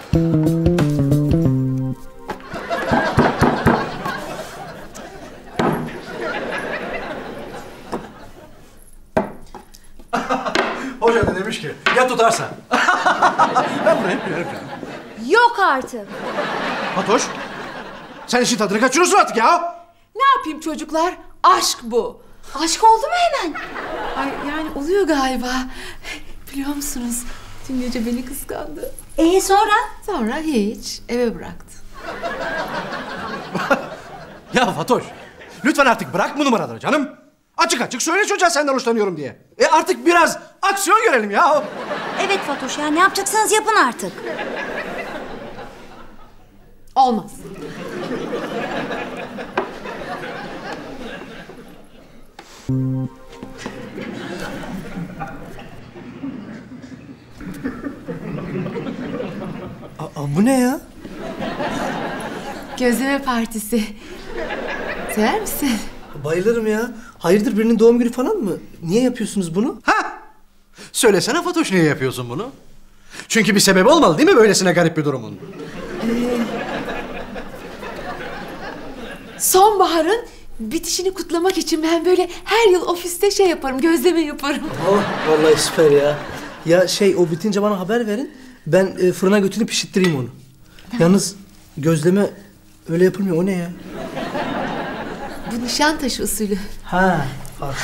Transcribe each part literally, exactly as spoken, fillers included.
Hoca da demiş ki ya tutarsa. Ben bunu hep biliyorum canım. Yok artık. Fatoş, sen işin tadını kaçırıyorsun artık ya. Ne yapayım çocuklar? Aşk bu. Aşk oldu mu hemen? Ay yani oluyor galiba. Biliyor musunuz? Dün gece beni kıskandı. Ee sonra? Sonra hiç eve bıraktı. Ya Fatoş, lütfen artık bırak bu numaraları canım. Açık açık söyle çocuğa senden hoşlanıyorum diye. E artık biraz aksiyon görelim ya. Evet Fatoş ya, ne yapacaksanız yapın artık. Olmaz. Aa, bu ne ya? Gözleme partisi. Sever misin? Bayılırım ya. Hayırdır, birinin doğum günü falan mı? Niye yapıyorsunuz bunu? Ha? Söylesene Fatoş, niye yapıyorsun bunu? Çünkü bir sebebi olmalı değil mi böylesine garip bir durumun? Ee, sonbaharın bitişini kutlamak için ben böyle her yıl ofiste şey yaparım, gözleme yaparım. Oh, vallahi süper ya. Ya şey, o bitince bana haber verin. Ben e, fırına götürüp pişirttireyim onu. Tamam. Yalnız gözleme öyle yapılmıyor. O ne ya? Bu Nişantaşı usulü. Ha, farklı.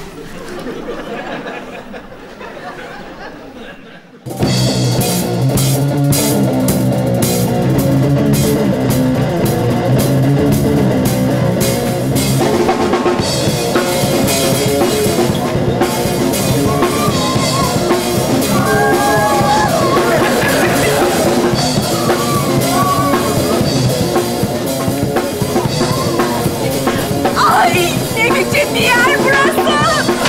Ay ne biçim bir yer burası!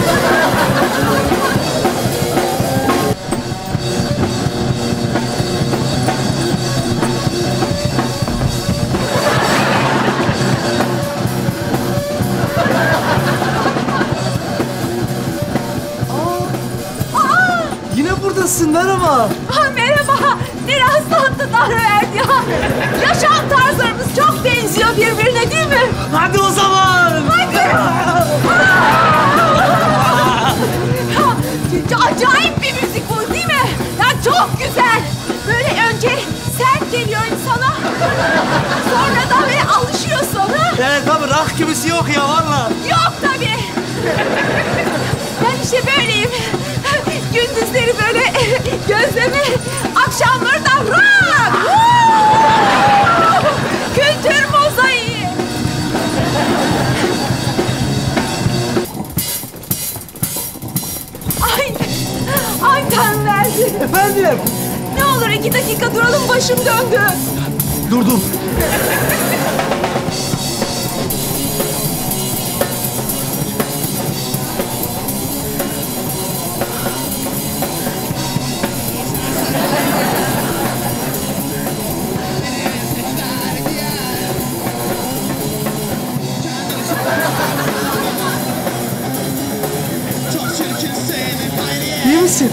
Yine buradasın, merhaba. Ha, merhaba, biraz tanıdıklar verdi ya. Yaşam tarzlarımız çok benziyor birbirine değil mi? Hadi o zaman. Hadi. Ya, acayip bir müzik bu değil mi? Ya çok güzel. Böyle önce sert geliyor insana. Sonra da böyle alışıyorsun. Ha? Evet tabii, rock gibisi yok ya valla. Yok tabii. Ben işte böyleyim. Gündüzleri böyle gözlemi, akşamları da rock. Kültür mozaiği. Ay, ay Tanrı verdi. Efendim? Ne olur iki dakika duralım, başım döndü. Durdum. İyi misin?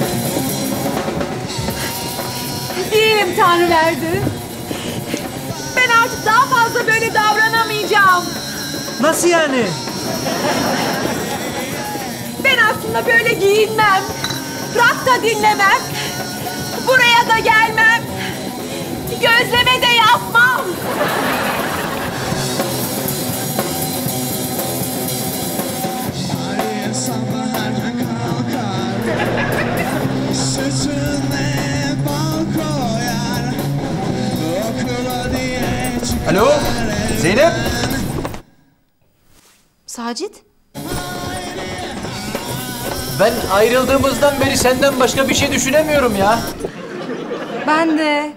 İyiyim Tanrı verdi. Ben artık daha fazla böyle davranamayacağım. Nasıl yani? Ben aslında böyle giyinmem. Rock da dinlemem. Buraya da gelmem. Gözleme de yapmam. Alo, Zeynep. Sacit? Ben ayrıldığımızdan beri senden başka bir şey düşünemiyorum ya. Ben de.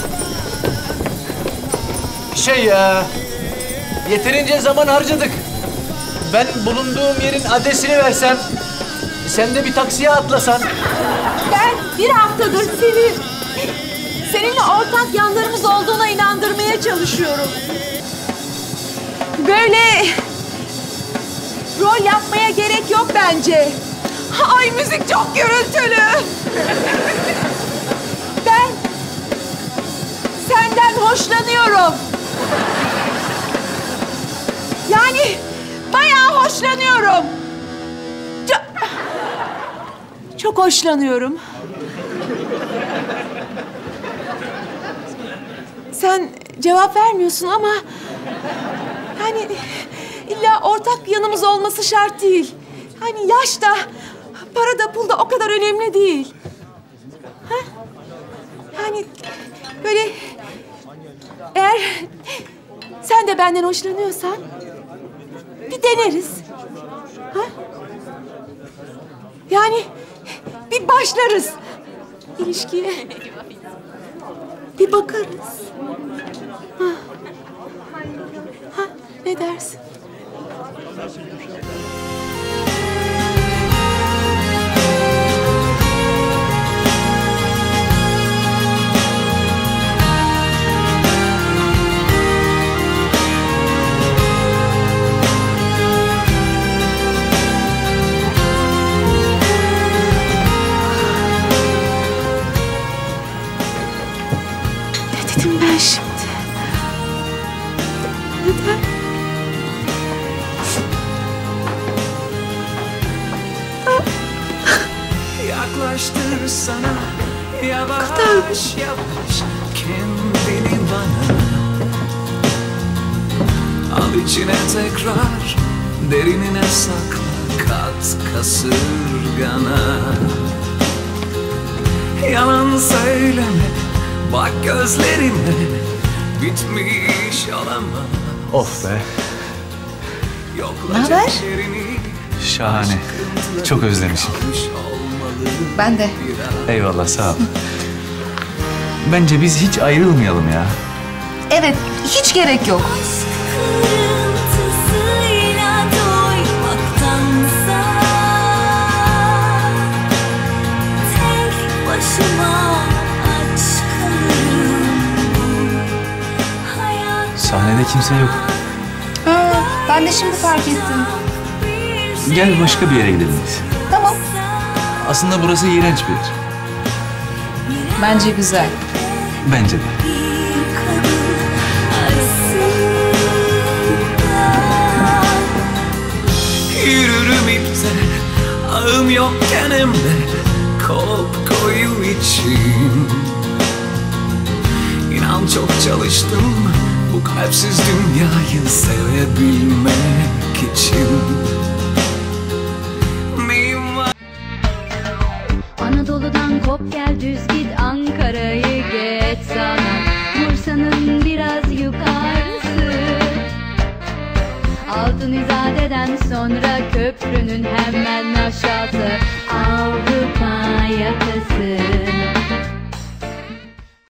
Şey ya, yeterince zaman harcadık. Ben bulunduğum yerin adresini versem, sen de bir taksiye atlasan. Ben bir haftadır seni, seninle ortak yanlarımız olduğuna inandırmaya çalışıyorum. Böyle rol yapmaya gerek yok bence. Ay müzik çok gürültülü. Ben hoşlanıyorum. Yani bayağı hoşlanıyorum. Çok, çok hoşlanıyorum. Sen cevap vermiyorsun ama... Yani illa ortak yanımız olması şart değil. Hani yaş da, para da, pul da o kadar önemli değil. Ha? Yani böyle... Eğer sen de benden hoşlanıyorsan... Bir deneriz. Ha? Yani bir başlarız ilişkiye. Bir bakarız. Ha. Ha, ne dersin? Ne dedim ben şimdi? Neden? Yaklaştır sana yavaş yavaş kendini bana. Al içine tekrar derinine sakla kat kasırgana. Yalan söyleme bak gözlerime bitmiş olama. Of be. Ne haber? Şahane. Çok özlemişim. Ben de. Eyvallah, sağ ol. Bence biz hiç ayrılmayalım ya. Evet, hiç gerek yok. Kırıntısıyla doymaktansa tek başıma aç kalırım. Hayat Sahnede kimse yok. Ha, ben de şimdi fark ettim. Gel başka bir yere gidelim biz. Tamam. Aslında burası iğrenç bir yer. Bence güzel. Bence de. bir kadın arasında Yürürüm ipte ağım yokken emre kop koyu için. İnan çok çalıştım bu kalpsiz dünyayı sevebilmek için. Neyim var? Anadolu'dan kop gel düz git Ankara'yı geç sana Bursa'nın biraz yukarısı Altın İzade'den sonra köprünün hemen aşağısı Avrupa